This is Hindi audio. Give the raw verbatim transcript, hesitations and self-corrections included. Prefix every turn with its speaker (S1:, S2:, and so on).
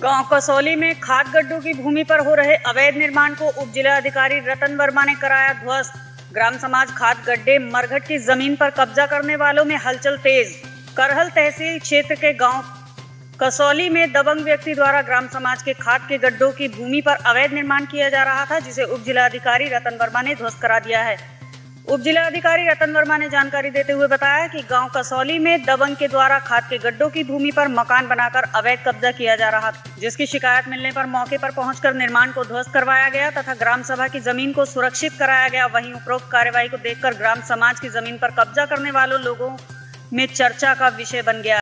S1: गांव कसौली में खाद गड्ढों की भूमि पर हो रहे अवैध निर्माण को उप जिलाधिकारी रतन वर्मा ने कराया ध्वस्त। ग्राम समाज खाद गड्ढे मरघट की जमीन पर कब्जा करने वालों में हलचल तेज। करहल तहसील क्षेत्र के गांव कसौली में दबंग व्यक्ति द्वारा ग्राम समाज के खाद के गड्ढों की भूमि पर अवैध निर्माण किया जा रहा था, जिसे उप जिलाधिकारी रतन वर्मा ने ध्वस्त करा दिया है। उप जिलाधिकारी रतन वर्मा ने जानकारी देते हुए बताया कि गांव कसौली में दबंग के द्वारा खाद के गड्ढों की भूमि पर मकान बनाकर अवैध कब्जा किया जा रहा था, जिसकी शिकायत मिलने पर मौके पर पहुंचकर निर्माण को ध्वस्त करवाया गया तथा ग्राम सभा की जमीन को सुरक्षित कराया गया। वहीं उपरोक्त कार्यवाही को देखकर ग्राम समाज की जमीन पर कब्जा करने वालों लोगों में चर्चा का विषय बन गया।